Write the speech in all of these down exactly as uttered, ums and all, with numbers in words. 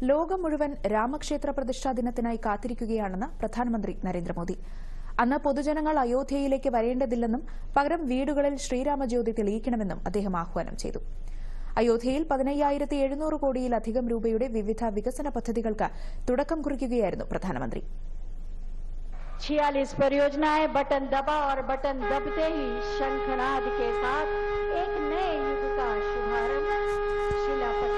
ലോകം മുഴുവൻ രാമക്ഷേത്ര പ്രതിഷ്ഠാ ദിനത്തിനായി കാത്തിരിക്കുകയാണെന്ന് പ്രധാനമന്ത്രി നരേന്ദ്രമോദി. അന്ന് പൊതുജനങ്ങൾ അയോധ്യയിലേക്ക് വരേണ്ടതില്ലെന്നും പകരം വീടുകളിൽ ശ്രീരാമജ്യോതി തെളിയിക്കണമെന്നും അദ്ദേഹം ആഹ്വാനം ചെയ്തു. അയോധ്യയിൽ പതിനയ്യായിരത്തി എഴുന്നൂറ് കോടിയിലധികം രൂപയുടെ വിവിധ വികസന പദ്ധതികൾക്ക് തുടക്കം കുറിക്കുകയായിരുന്നു പ്രധാനമന്ത്രി. छियालीस परियोजनाएं बटन दबा और बटन दबते ही शंखनाद के साथ एक नए युग का शुभारंभ. शिलापट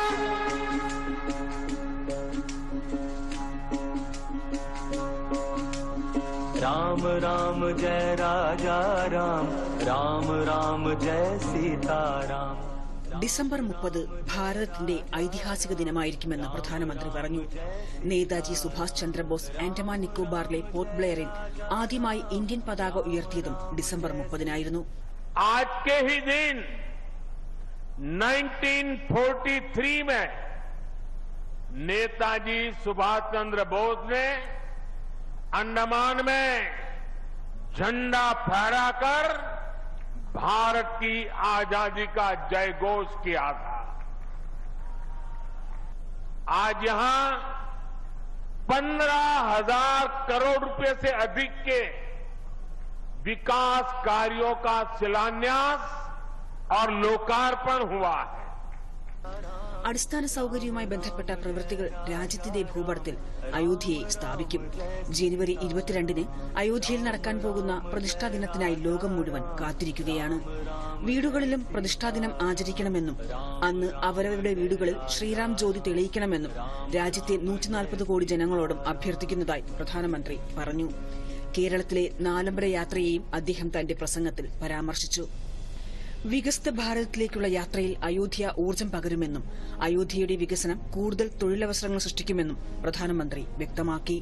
राम राम जय राजा राम, राम राम जय सीताराम. ഡിസംബർ മുപ്പത് ഭാരതത്തിന്റെ ഐതിഹാസിക ദിനമായിരിക്കുമെന്ന് പ്രധാനമന്ത്രി പറഞ്ഞു. നേതാജി സുഭാഷ് ചന്ദ്രബോസ് ആൻഡമാൻ നിക്കോബാറിലെ പോർട്ട് ബ്ലെയറിൽ ആദ്യമായി ഇന്ത്യൻ പതാക ഉയർത്തിയതും ഡിസംബർ മുപ്പതിനായിരുന്നു. आज के ही दिन उन्नीस सौ तैंतालीस में नेताजी सुभाष चंद्र बोस ने अंडमान में झंडा फहराकर भारत की आजादी का जय घोष किया था. आज यहां पंद्रह हजार करोड़ रुपए से अधिक के विकास कार्यों का शिलान्यास और लोकार्पण हुआ है. അടിസ്ഥാന സൌകര്യവുമായി ബന്ധപ്പെട്ട പ്രവൃത്തികൾ രാജ്യത്തിന്റെ ഭൂപടത്തിൽ അയോധ്യയെ സ്ഥാപിക്കും. ജനുവരി ഇരുപത്തിരണ്ടിന് അയോധ്യയിൽ നടക്കാൻ പോകുന്ന പ്രതിഷ്ഠാ ദിനത്തിനായി ലോകം മുഴുവൻ കാത്തിരിക്കുകയാണ്. വീടുകളിലും പ്രതിഷ്ഠാദിനം ആചരിക്കണമെന്നും അന്ന് അവരവരുടെ വീടുകളിൽ ശ്രീറാം ജ്യോതി തെളിയിക്കണമെന്നും രാജ്യത്തെ നൂറ്റിനാൽപ്പത് കോടി ജനങ്ങളോടും അഭ്യർത്ഥിക്കുന്നതായി പ്രധാനമന്ത്രി പറഞ്ഞു. കേരളത്തിലെ നാലമ്പല യാത്രയെയും അദ്ദേഹം തന്റെ പ്രസംഗത്തിൽ പരാമർശിച്ചു. വികസിത ഭാരതത്തിലേക്കുള്ള യാത്രയിൽ അയോധ്യ ഊർജ്ജം പകരുമെന്നും അയോധ്യയുടെ വികസനം കൂടുതൽ തൊഴിലവസരങ്ങൾ സൃഷ്ടിക്കുമെന്നും പ്രധാനമന്ത്രി വ്യക്തമാക്കി.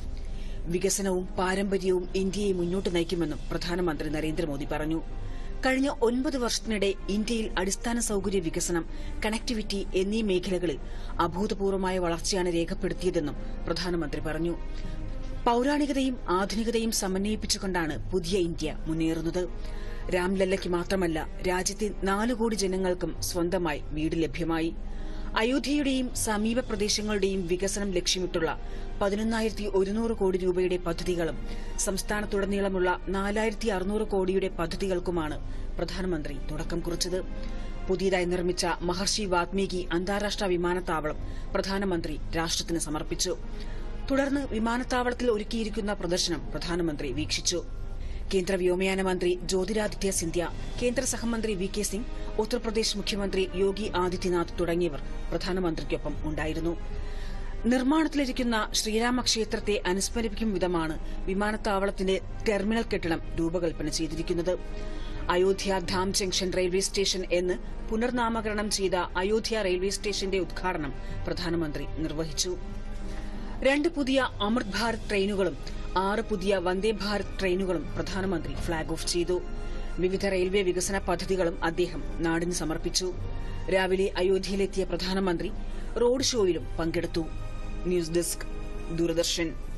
വികസനവും പാരമ്പര്യവും ഇന്ത്യയെ മുന്നോട്ട് നയിക്കുമെന്നും പ്രധാനമന്ത്രി നരേന്ദ്രമോദി പറഞ്ഞു. കഴിഞ്ഞ ഒൻപത് വർഷത്തിനിടെ ഇന്ത്യയിൽ അടിസ്ഥാന സൌകര്യ വികസനം, കണക്ടിവിറ്റി എന്നീ മേഖലകളിൽ അഭൂതപൂർവമായ വളർച്ചയാണ് രേഖപ്പെടുത്തിയതെന്നും പ്രധാനമന്ത്രി പറഞ്ഞു. പൌരാണികതയും ആധുനികതയും സമന്വയിപ്പിച്ചുകൊണ്ടാണ് പുതിയ ഇന്ത്യ മുന്നേറുന്നത്. രാംലല്ലയ്ക്ക് മാത്രമല്ല, രാജ്യത്തെ നാലു കോടി ജനങ്ങൾക്കും സ്വന്തമായി വീട് ലഭ്യമായി. അയോധ്യയുടെയും സമീപ പ്രദേശങ്ങളുടെയും വികസനം ലക്ഷ്യമിട്ടുള്ള പതിനൊന്നായിരത്തി ഒരുന്നൂറ് കോടി രൂപയുടെ പദ്ധതികളും സംസ്ഥാനത്തുടനീളമുള്ള നാലായിരത്തി അറുന്നൂറ് കോടിയുടെ പദ്ധതികൾക്കുമാണ് പ്രധാനമന്ത്രി തുടക്കം കുറിച്ചത്. പുതിയതായി നിർമ്മിച്ച മഹർഷി വാൽമീകി അന്താരാഷ്ട്ര വിമാനത്താവളം പ്രധാനമന്ത്രി രാഷ്ട്രത്തിന് സമർപ്പിച്ചു. തുടർന്ന് വിമാനത്താവളത്തിൽ ഒരുക്കിയിരിക്കുന്ന പ്രദർശനം പ്രധാനമന്ത്രി വീക്ഷിച്ചു. കേന്ദ്ര വ്യോമയാന മന്ത്രി ജ്യോതിരാദിത്യ സിന്ധ്യ, കേന്ദ്ര സഹമന്ത്രി വി കെ സിംഗ്, ഉത്തർപ്രദേശ് മുഖ്യമന്ത്രി യോഗി ആദിത്യനാഥ് തുടങ്ങിയവർ പ്രധാനമന്ത്രിക്കൊപ്പം ഉണ്ടായിരുന്നു. നിർമ്മാണത്തിലിരിക്കുന്ന ശ്രീരാമക്ഷേത്രത്തെ അനുസ്മരിപ്പിക്കും വിധമാണ് വിമാനത്താവളത്തിന്റെ ടെർമിനൽ കെട്ടിടം രൂപകൽപ്പന ചെയ്തിരിക്കുന്നത്. Ayodhya Dham junction railway station എന്ന് പുനർനാമകരണം ചെയ്ത അയോധ്യ റെയിൽവേ സ്റ്റേഷന്റെ ഉദ്ഘാടനം പ്രധാനമന്ത്രി നിർവഹിച്ചു. രണ്ട് പുതിയ അമൃത് ഭാരത് ട്രെയിനുകളും ആറ് പുതിയ വന്ദേ ഭാരത് ട്രെയിനുകളും പ്രധാനമന്ത്രി ഫ്ളാഗ് ഓഫ് ചെയ്തു. വിവിധ റെയിൽവേ വികസന പദ്ധതികളും അദ്ദേഹം നാടിന് സമർപ്പിച്ചു. രാവിലെ അയോധ്യയിലെത്തിയ പ്രധാനമന്ത്രി റോഡ് ഷോയിലും പങ്കെടുത്തു. News desk, Doordarshan.